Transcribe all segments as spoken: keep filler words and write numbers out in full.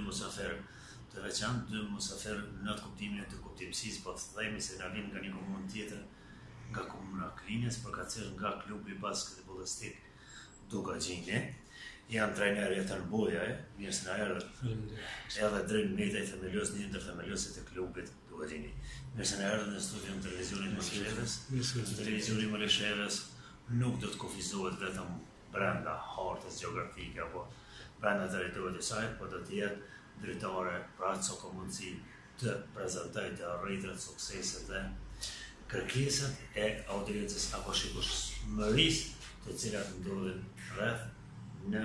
musafer të veçantë, dy musafer në atë kuptimin e të kuptimësisë, po të themi se na vjen nga një komunë tjetër, nga komuna Klinës, përkatësisht nga klubi basketbollistik Dugagjini. Janë trajnerë Jetan Boja, mirë se na erdhët. Edhe Drin Metaj, themelës, një ndër themelësit e klubit Dugagjini. Mirë se na erdhët në studion të televizionit Malishevës. Televizioni Malishevës nuk do të kufizohet vetëm brenda hartës gjeografike apo brenda territorit të saj, por do të jetë drejtore pra ato ka mundësi të prezantojë të arritrat, sukseset dhe kërkesat e audiencës apo shikueshmërisë të cilat ndodhin rreth në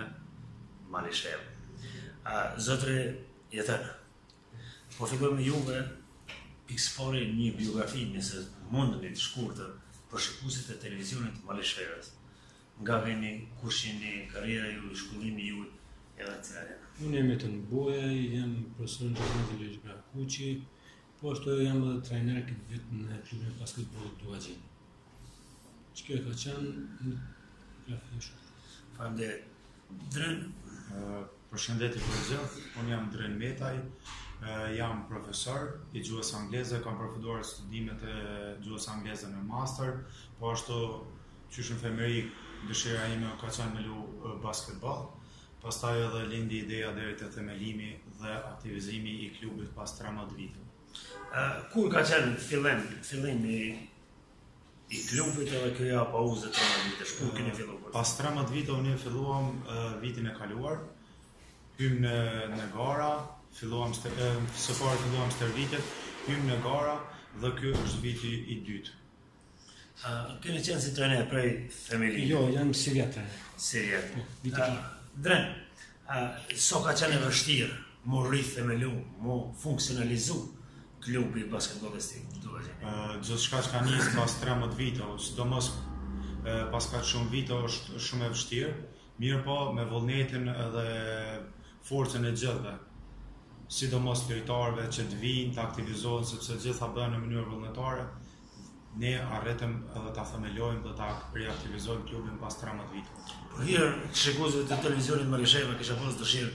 Malishevë. Zotri Jetan, po fillojmë me juve pikësfori një biografi, nëse mundeni të shkurtër, për shikuesit e televizionit Malishevës. Nga vini, kush jeni, karriera ju, shkollimi ju, edhe të cilat janë. Unë jam Jetan Boja, jam profesor në Gjimnazion Lejsh Brakuqi, po ashtu jam edhe trajner këtë vit në klubin e basketbollit Dugagjini. Çka ka qenë në grafi shumë. Faleminderit. Dren, përshëndetje për gjithë, unë jam Dren Metaj, jam profesor i gjuhës angleze, kam përfunduar studimet e gjuhës angleze në master, po ashtu qysh në femëri dëshira ime ka qenë me lu basketball. Pastaj edhe lindi ideja deri te themelimi dhe aktivizimi i klubit pas tridhjetë viteve. Uh, kur ka qenë fillim, fillimi i klubit edhe kjo ja pauzë tridhjetë vitesh, kur keni filluar? Pas tridhjetë vite unë filluam uh, vitin e kaluar, hym në, në gara, filluam së uh, pari filluam stërvitjet, hym në gara dhe ky është viti i dytë. Uh, keni qenë si trajner prej themelimit? Jo, jam Siria trajner. Siria. Viti uh, Dren, uh, so ka qenë e vështirë mu rrith themelu, mu funksionalizu klubi basketbollistik Dugagjini? Uh, Gjithë shka që ka njës pas tridhjetë vite, sidomos uh, pas ka shumë vite është shumë e vështirë, mirë po me vullnetin edhe forcën e gjithëve, sidomos lojtarëve që të vinë, të aktivizohen, sepse gjitha bëhen në mënyrë vullnetare, ne arritëm edhe ta themelojmë dhe ta reaktivizojmë klubin pas tridhjetë viteve. Për hir shikuesve të televizionit Malishevë kisha pas dëshirë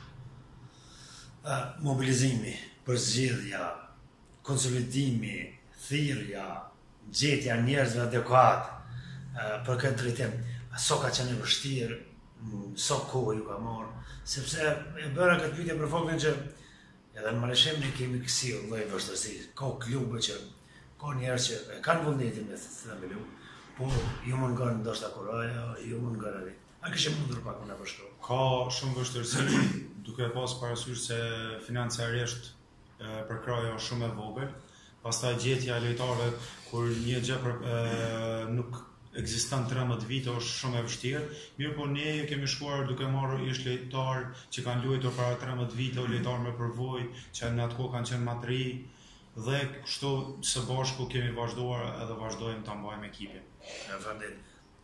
uh, mobilizimi, përzgjedhja, konsolidimi, thirrja, gjetja njerëzve adekuat uh, për këtë drejtim. So ka qenë e vështirë, so kohë ju ka marrë, sepse e bëra këtë pyetje për faktin që edhe në Malishevë ne kemi kësi lloj vështirësi, ka klube që ka njerëz që e kanë vullnetin me themelu, por ju mungon ndoshta kuraja, ju mungon edhe. A kishë mundur pak më na përshkruaj? Ka shumë vështirësi, duke pas parasysh se financiarisht përkraja është shumë e vogël. Pastaj gjetja e lojtarëve kur një gjë nuk ekziston tridhjetë vite është shumë e vështirë. Mirë po ne kemi shkuar duke marrë ish lojtar që kanë luajtur para tridhjetë vite, lojtar me përvojë, që në atë kohë kanë qenë më të ri, dhe kështu së bashku kemi vazhduar edhe vazhdojmë ta mbajmë ekipin. Faleminderit.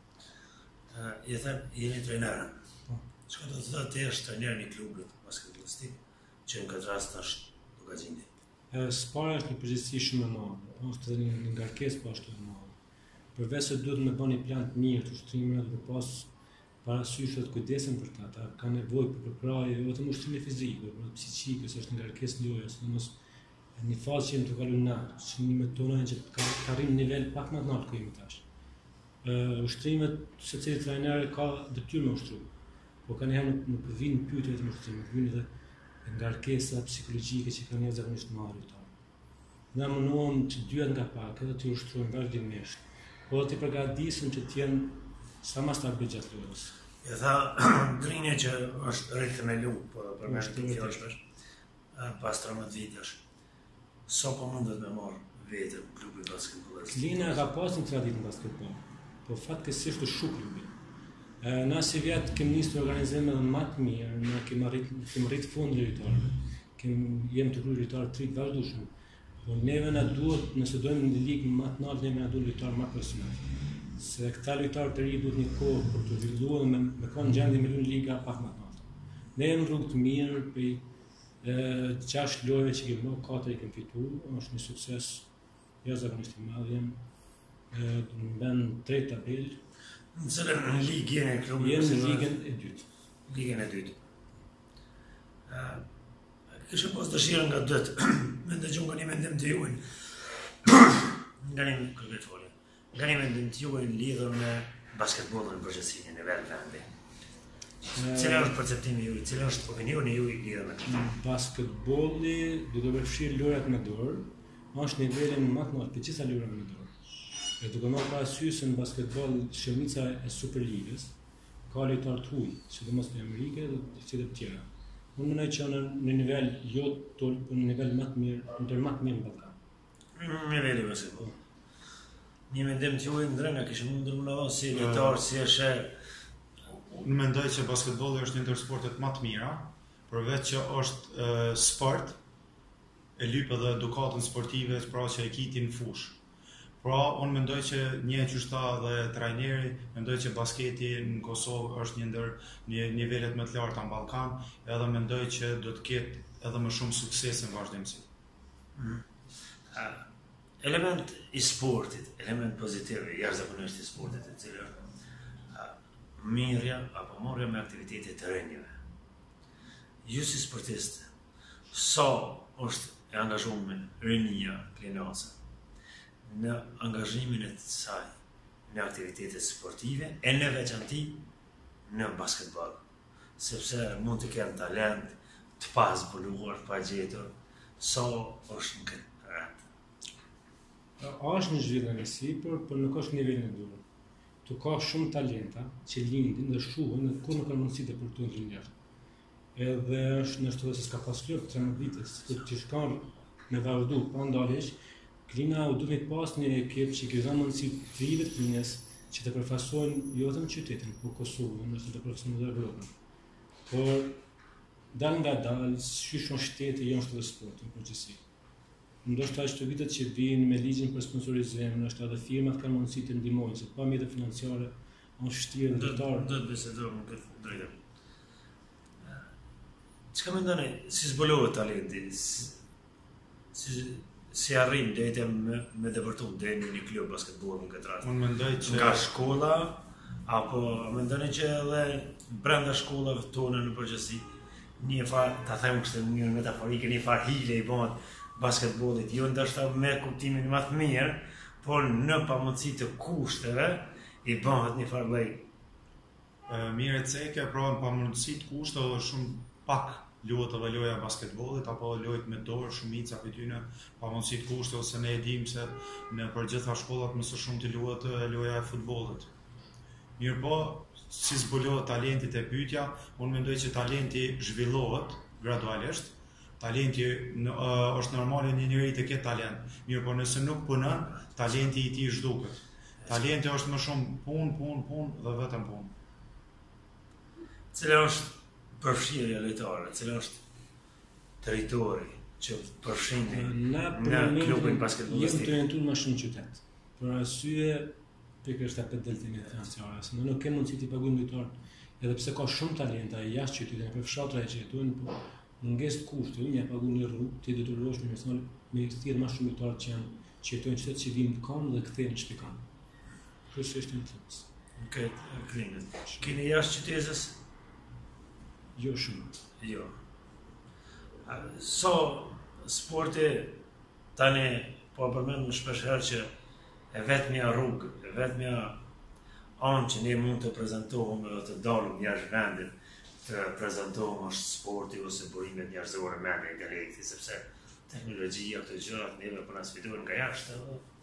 Uh, Jetan, jeni trajner. Çka do të thotë të jesh trajner i klubit basketbollistik që në këtë rast është Dugagjini? Spara është një përgjegjësi shumë e madhe, është edhe një ngarkesë po ashtu e madhe. Përveç se duhet me bëni një plan të mirë të ushtrimit dhe pas parasysh të kujdesen për ta, ata kanë nevojë për përkrahje, jo vetëm ushtrimin fizik, por psiqike, se është një ngarkesë loje, sidomos një fazë që jemi të kaluar në, që një metonë që të arrijmë nivel pak më të lartë ku jemi tash. Uh, ushtrimet, secili trajner ka detyrë me ushtru, por kanë herë nuk, nuk vijnë pyetje vetëm ushtrimet, vijnë edhe ngarkesa psikologjike që kanë njerëz zakonisht të marrë këto. Ne munduam që dyat nga pak, edhe të ushtrojmë vazhdimisht, por të përgatisim që të jenë sa më stabil gjatë lojës. E tha Drini që është rreth themelu, po për më shumë kjo është pas tridhjetë vitesh. So po mundet me marrë vetëm klubi basketbollistik? Klina ka pas një traditë në basketbol, po fatkeqësisht është shu klubi. Na si vjet kemi nisur organizime edhe më të mirë, ne kemi arrit kemi arrit fundi lojtarëve. Kemi jemi të kryer lojtarë të rinj vazhdueshëm. Po neve na duhet, nëse dojmë në ligë më të lartë, ne na duhet lojtarë më profesional. Se këta lojtarë të rinj duhet një kohë për të zhvilluar me me kanë gjendje me luajë liga pak më të lartë. Ne jemi në rrugë të mirë për gjashtë lojëve që kemi bërë, katër i kemi fituar, është një sukses jashtëzakonisht i madh. Në vend tretë tabel. Në cilën në ligë jeni klubi? Jemi në ligën e dytë. Ligën e dytë. Kisha pas dëshirën nga dët, me ndëgju nga një mendim të juaj. Nga një kërkët folje. Nga një mendim të juaj lidhur me basketbollin në përgjithësi në nivel vendi. Cila është perceptimi juaj, cila është opinioni juaj lidhur me këtë? Basketbolli, duke përfshirë lojrat me dorë, është nivelin më të lartë të gjitha lojrave me dorë. E duke marrë parasysh se në basketboll shërbica e Superligës ka lojtarë të huaj, sidomos në Amerikë dhe të të tjera. Unë mendoj që në, në nivel jo tol, por në nivel më të mirë, ndër më të mirë në Ballkan. Në niveli basketboll. Një mendim të juaj ndër nga kishë mundur më dhënë si lojtar, si është. Unë mendoj që basketbolli është një ndër sportet më të mira, përveç që është uh, sport, e lyp edhe edukatën sportive, pra që e kitin fush. Pra, unë mendoj që një qyshta dhe trajneri, mendoj që basketi në Kosovë është një ndër një nivelet më të larta në Ballkan, edhe mendoj që do të ketë edhe më shumë sukses në vazhdimsi. Mm. Uh, element i sportit, element pozitiv, jashtëzakonisht i sportit, i cili është uh, mirja apo marrja me aktivitete të rinjve. Ju si sportist, sa është e angazhuar me rinja klinase në angazhimin e të saj në aktivitete sportive e në veçanti në basketball, sepse mund të kenë talent të pazbuluar, pa gjetur, sa është në këtë rend. Është një zhvillim i sipër, por nuk është nivelin e duhur. Tu ka shumë talenta që lindin dhe shuhen dhe kur nuk kanë mundësi të përtojnë të njerëz. Edhe është në shtuar se s'ka pas lëp tretëmbëdhjetë vitës, kur të shkon me vazhdu pa ndalesh, Klina u duhet pas një ekip që kërkon mundësi të rive të linjës që të përfaqësojnë jo vetëm qytetin, por Kosovën, ose të përfaqësojnë edhe Evropën. Por dal nga dal, shishon shteti janë shtet sportin përgjithësi. Ndoshta çdo vitet që vijnë me ligjin për sponsorizim, ndoshta edhe firmat kanë mundësi të ndihmojnë, se pa mjete financiare është vështirë ndërtar. Do të bisedojmë në këtë drejtim. Çka mendoni, si zbulohet talenti? Si si arrim deri me me dëvërtu deri në një klub basketbolli në këtë rast. Unë mendoj që nga shkolla apo mendoni që edhe brenda shkollave tona në përgjithësi një far, ta them kështu në mënyrë metaforike, një far hile i bëhet basketbollit, jo ndoshta me kuptimin më të mirë, por në pamundësi të kushteve i bëhet një far lloj mirë ceke, pra në pamundësi të kushteve shumë pak luhet edhe loja e basketbollit apo lojt me dorë, shumica prej tyre pa mundësi të kushte, ose ne e dimë se në përgjithësa shkollat më së shumti luhet loja e futbollit. Mirë po, si zbulohet talenti te pyetja, unë mendoj që talenti zhvillohet gradualisht. Talenti në, uh, është normale një njeri të ketë talent. Mirë po, nëse nuk punon, talenti i tij zhduket. Talenti është më shumë punë, punë, punë dhe vetëm punë. Cila është përfshirja lojtare, cila është territori që përfshin në klubin basketbollistik. Jemi të orientuar më shumë në qytet. Për arsye pikërisht atë deltimin financiar, se ne nuk kemi mundësi të paguajmë lojtarët, edhe pse ka shumë talenta jashtë qytetit, për fshatra që jetojnë, po mungesë kushte, unë ja paguaj një rrugë, ti detyrohesh në personal me të tjerë më shumë lojtarë që janë që jetojnë në qytet që vinë kanë dhe kthehen në shtëpi kanë. Kjo është një tema. Këtë klinikë. Keni jashtë qytetës? Jo shumë. Jo. So, sporti tani po përmend më shpesh herë që e vetmja rrugë, e vetmja anë që ne mund të prezantohemi dhe të dalëm jashtë vendit, të prezantohemi është sporti ose burimet njerëzore me nga intelekti, sepse teknologjia këto gjërat neve po na sfidojnë nga jashtë.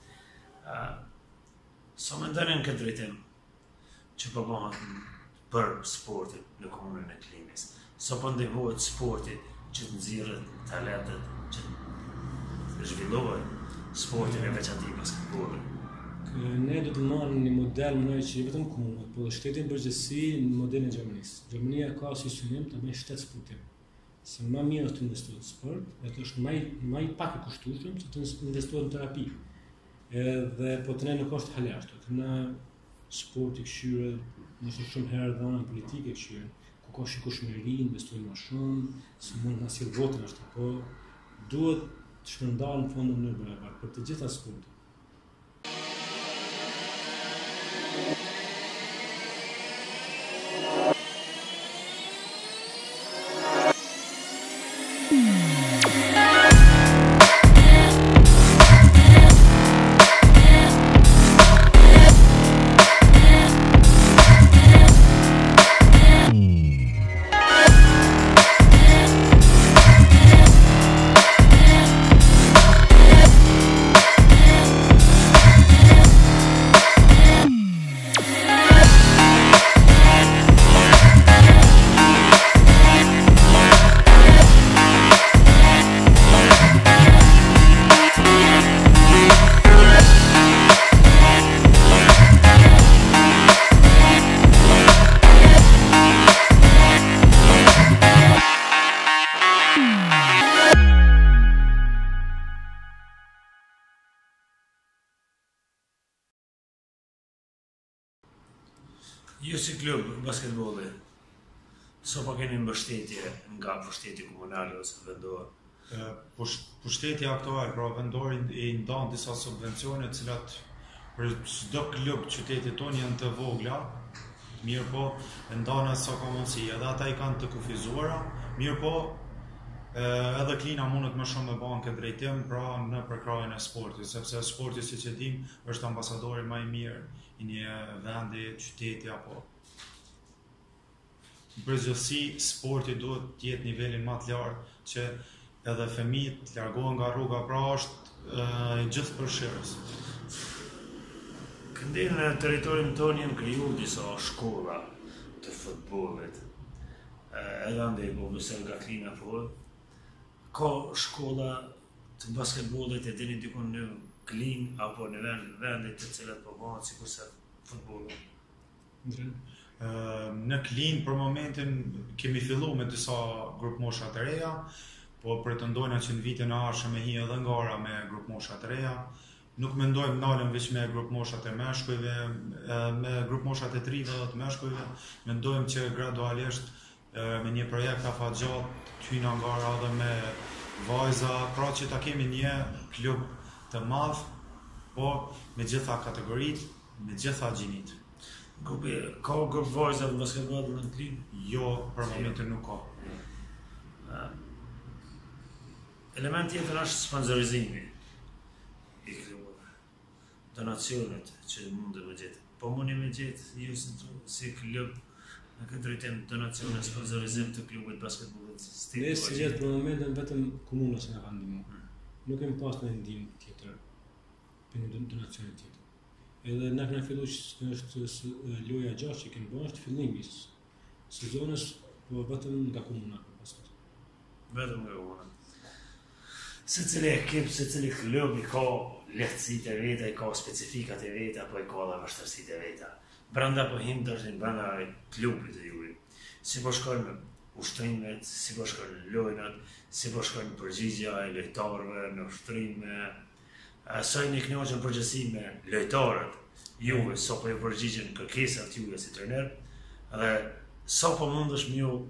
Sa mendoni në këtë drejtim që po bëhet për sportin në komunën e Klinës? Sa po ndihmohet sporti që të nxirret talentet, që të zhvillohet sportin e veçantë basketbollit? Ne do të marrim një model më që jo vetëm komunat, por shtetin përgjithësi në modelin e Gjermanisë. Gjermania ka si synim të bëjë shtet sportiv. Se më mirë është të investohet në sport, atë është më më i pak i kushtueshëm se të investohet në terapi. Edhe po të ne nuk është halasht, të na sporti këshyre, nëse shumë herë dhëna politike këshyre, ku ka shikueshmëri, investojnë më shumë, se mund të na sjell votën ashtu, po duhet të shpërndahen në fondin në barabar për të gjitha sportet. Mm. si klub basketbolli, so pa keni mbështetje nga pushteti komunal ose vendor? Pushteti aktual, pra vendori i ndan disa subvencione, të cilat për çdo klub qytetit tonë janë të vogla, mirë po ndana sa ka mundësi, edhe ata i kanë të kufizuara, mirë po edhe klina mundet më shumë me bën këtë drejtim, pra në përkrajën e sportit, sepse sporti, siç e dim, është ambasadori më i mirë i një vendi, qyteti apo. Në përgjithësi, sporti duhet të jetë nivelin më të lartë që edhe fëmijët të largohen nga rruga, pra është i gjithë përfshirës. Këndej në territorin tonë janë krijuar disa shkolla të futbollit. Edhe ndaj po mëse nga klina po. Ka shkolla të basketbollit e dini dikun në Klin apo në vend vendet të cilat po bëhen sikurse futbolli. Në Klin për momentin kemi filluar me disa grup mosha të reja, po pretendojna që në vitin e ardhshëm me hi edhe ngara me grup mosha të reja. Nuk mendojmë nalëm veç me grup moshat e meshkujve, me grup moshat e trive dhe të meshkujve, mendojmë që gradualisht me një projekt afatgjat të hyna ngara dhe me vajza, pra që ta kemi një klub të madh, po me gjitha kategorit, me gjitha gjinit. Ka grup vajza në basketball në Klin? Jo, për momentin nuk ka. Element tjetër është sponsorizimi i klubit. Donacionet që mundë me gjithë. Po mundi me gjithë, ju si klub, në këtë drejtim donacione, sponsorizim të klubit basketbollit. Ne si gjithë për momentin vetëm komuna se nga ka ndihmu. Nuk kemi pas në ndihmë tjetër për një donacione tjetër. Edhe na kena fillu që është loja gjashtë që kemi bërë është fillimi i sezonës, po vetëm nga komuna për basket. Vetëm nga komuna. Se cili ekip, se cili klub i ka lehtësitë e veta, i ka specifikat e veta, apo i ka dhe vështërsitë e veta. Brenda po him tashin brenda klubit të juaj. Si po shkojnë ushtrimet, si po shkojnë lojnat, si po shkojnë përgjigjja e lojtarëve në ushtrime. Sa i një kënaqur përgjithësi me lojtarët, juve sa po ju përgjigjen kërkesat juve si trener, dhe sa po mundesh më ju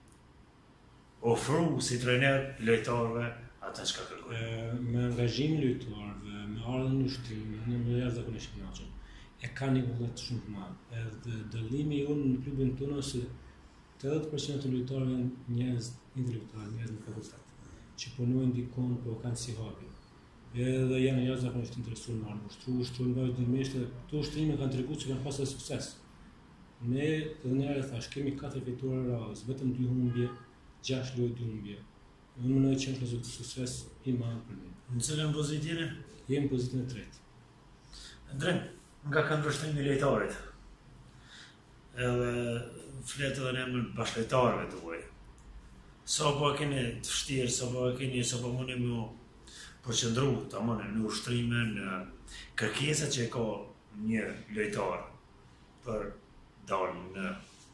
ofru si trener lojtarëve ata që ka kërkojnë. Me angazhim lojtarëve, me ardhën në ushtrim, në më jashtëzakonisht të kënaqur, e ka një vullnet shumë të madh. Edhe dallimi jonë në klubin tonë se tetëdhjetë përqind të lojtarëve janë njerëz intelektual, njerëz me fakultet, që punojnë dikon, po kanë si hobi. Edhe janë jashtëzakonisht interesuar në ardhmë ushtru, ushtrojnë vazhdimisht, dhe këto ushtrime kanë treguar që kanë pasur sukses. Ne, edhe ne e thash, kemi katër fituara radhës, vetëm dy humbje, gjashtë lojë dy humbje. Unë mendoj që është një sukses i madh për ne. Në cilën pozitë jeni? Jemi në pozitën e tretë. Drejt, nga këndvështrimi i lojtarit. Edhe flet edhe në emër bashkëlojtarëve tuaj. Sa po keni të vështirë, sa po keni, sa po mundi më përqendru tamam në ushtrime, në kërkesat që ka një lojtar për dalë në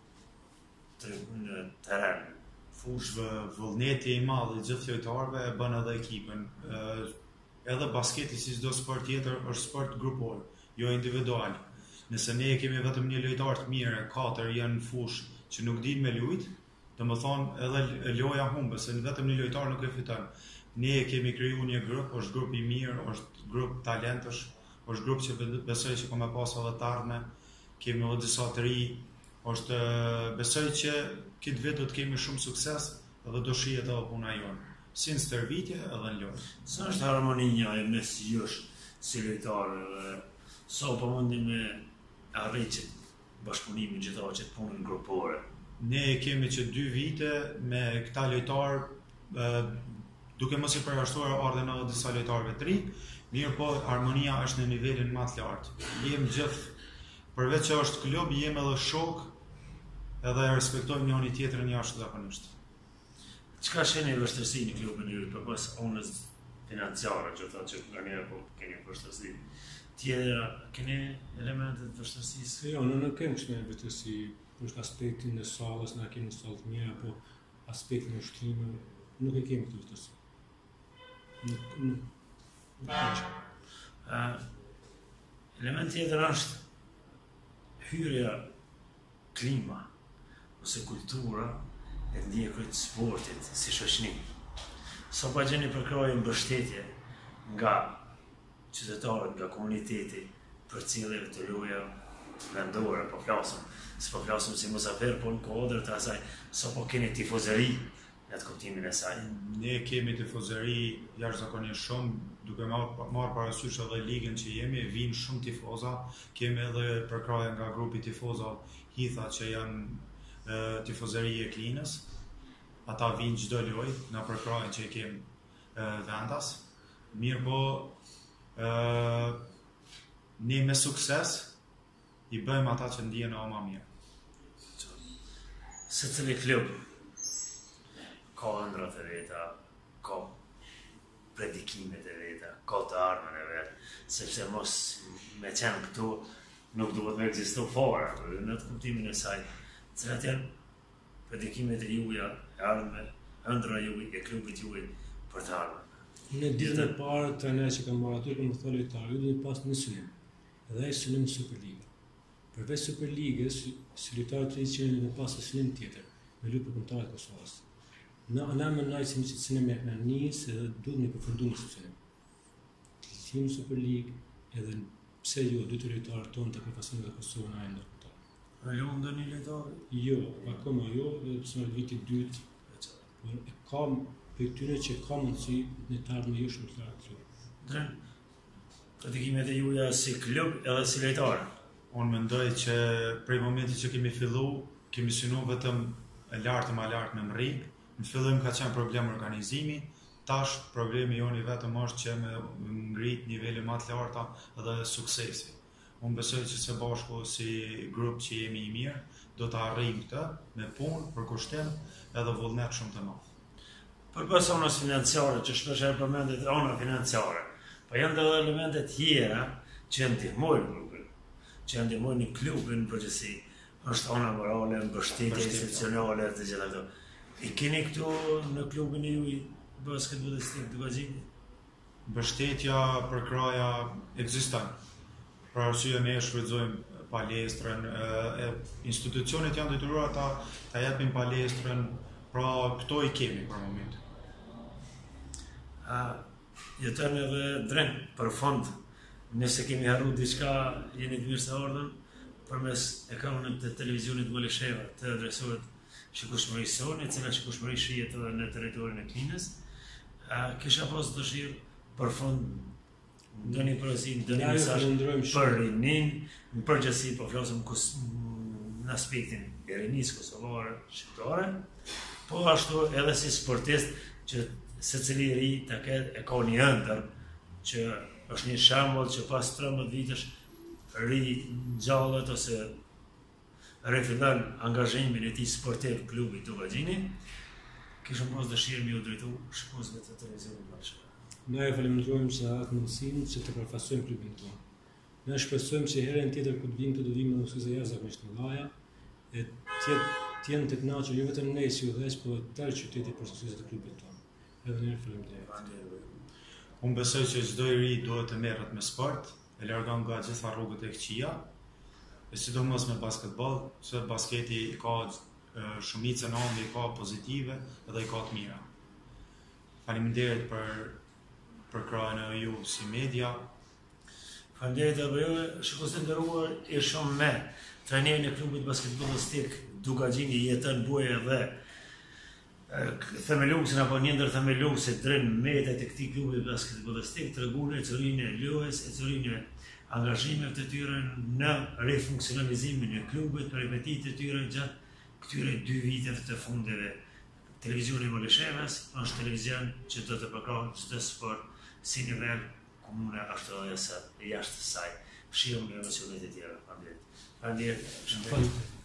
në terren. Fushë vullneti i madh i gjithë lojtarëve e bën edhe ekipën. Edhe basketi si çdo sport tjetër është sport grupor, jo individual. Nëse ne kemi vetëm një lojtar të mirë, katër janë në fushë që nuk dinë me lujt, domethënë edhe loja humbet, se vetëm një lojtar nuk e fiton. Ne kemi krijuar një grup, është grup i mirë, është grup talentësh, është grup që besoj që ka më pas edhe të ardhme, kemi edhe disa të ri, është besoj që këtë vit do të kemi shumë sukses edhe do shihet edhe puna jonë, si në stërvitje edhe në lojë. Sa është harmonia e mes jush si lojtarë dhe sa po mundi me arritë bashkëpunimin gjithë që të punën grupore? Ne kemi që dy vite me këta lojtarë, duke mos i përjashtuar ardhen edhe disa lojtarëve të ri, mirë po harmonia është në nivelin më të lartë. Jem gjithë, përveç që është klub, jem edhe shok, edhe e respektojmë njëri tjetrin jashtëzakonisht. Çka sheni vështirësi në klubin e juaj përpas onës financiare, që thotë që nga një po keni vështirësi. Tjera, keni elemente të vështirësisë? Jo, nuk kemi kështu vështirësi, për aspektin e sallës, na kemi sallë të mira, apo aspektin e ushtrimeve, nuk e kemi këtë vështirësi. Nuk, nuk, nuk uh, element tjetër është hyrja klima ose kultura e ndjekut sportit si shoqëni. Sa pa gjeni përkrojë mbështetje nga qytetarët, nga komuniteti për cilëve të loja vendore, po flasëm, s'po flasëm si musafir, po në kodrë të asaj, sa po keni tifozëri në të kuptimin e saj. Ne kemi tifozëri jashtëzakonisht shumë, duke marrë parasysh edhe ligën që jemi, vinë shumë tifoza, kemi edhe përkraje nga grupi tifoza Hitha që janë e, tifozëri e Klinës, ata vinë çdo lojë nga përkrajen që kemi e, vendas, mirë po e, ne me sukses i bëjmë ata që ndihen ama mirë. Se cili klub ka ëndrat e veta, ka predikimet e veta, ka të armën e vetë, sepse mos me qenë këtu nuk duhet me ekzistu fare, në të kuptimin e saj, cilat janë predikimet e juja, e armëve, ëndra juj, e klubit juj për të armën. Në ditën e parë, trajneri që kam marrë aty, kam thënë lojtarë, ju duhet pas një synim, edhe ai synim në Superligë. Përveç Superligës, si lojtarë të rinj që në pas një synim tjetër, me luajtur për kombëtarët e Kosovës. Në anëmën në ajë që synim e në njësë edhe duhet me përfundu në synim. Të në Superligë edhe pse jo, dy të lojtarë tonë të përfasonin nga Kosova në ajë ndërkombëtar. A jo ndonjë lojtar? Jo, akoma jo, pse në viti dytë, por e kam për tyre që ka mundësi në të ardhmen jo shumë të lartë. Dren, predikimet e juja si klub edhe si lojtarë. Unë mendoj që prej momenti që kemi fillu, kemi synu vetëm e lartë më lartë me mri. Në fillim ka qenë problem organizimi, tash problemi joni vetëm është që me ngrit nivele më të larta dhe suksesi. Unë besoj që së bashku si grup që jemi i mirë, do të arrijmë këtë me punë, për kushtim edhe vullnet shumë të madh. Përpas onës financiare, që shpesh herë përmendet ona financiare, po janë edhe elemente tjera që ndihmojnë grupin, që ndihmojnë klubin në përgjithësi, është ona morale, mbështetje institucionale të gjitha këto. I keni këtu në klubin e juaj basketbollistik Dugaxhini? Mbështetja për kraja ekziston. Për arsye ne shfrytëzojmë palestrën, e, e, institucionet janë detyruar ta ta japin palestrën, pra këto i kemi për moment. A jeton edhe Dren për fond, nëse kemi harruar diçka, jeni të mirë se ardhën përmes ekranit të televizionit Malisheva të adresohet shikueshmërisë sonë, e cila shikueshmëri shihet edhe në territorin e Klinës. A kisha pas dëshirë për fond ndonjë porosi, ndonjë mesazh për rinin, në përgjithësi po flasim në aspektin e rinisë kosovare, shqiptare, po ashtu edhe si sportist që secili ri të ketë e ka një ëndër që është një shembull që pas trembëdhjetë vitesh ri ngjallet ose rifillon angazhimin e tij sportiv klubit Dugaxhini, kishëm pas dëshirë me u drejtu shikuesve të televizionit Malisheva. Ne e falenderojmë që atë mundësinë që të përfaqësojmë klubin tonë. Ne shpresojmë që herën tjetër kur të vinë këtu do vinë me sukses jashtëzakonisht të mëdha, e të jenë të kënaqur jo vetëm ne si udhëheq, por tërë qyteti për suksesin e klubit tonë. Edhe ne faleminderit. Unë besoj që çdo i ri duhet të merret me sport, e largon nga gjitha rrugët e këqija, e sidomos me basketball, se basketi ka shumicën ande, ka pozitive edhe i ka të mira. Faleminderit për për krahën e ju si media. Faleminderit edhe juve, shikues të nderuar, e shoh me trajnerin e klubit basketbollistik Dugaxhini jeton buaj edhe themeluesin apo një ndër themeluesit Dren Metet e këtij klubi basketbollistik tregon e çurinë e lojës, e çurinë e angazhimeve të tyre në rifunksionalizimin e klubit, peripetitë të tyre gjatë këtyre dy viteve të fundeve. Televizioni i Malishevës është televizion që do të përkrahë çdo sport si nivel komune ashtu edhe jashtë saj. Shihim në emisionet e tjera. Faleminderit. Faleminderit.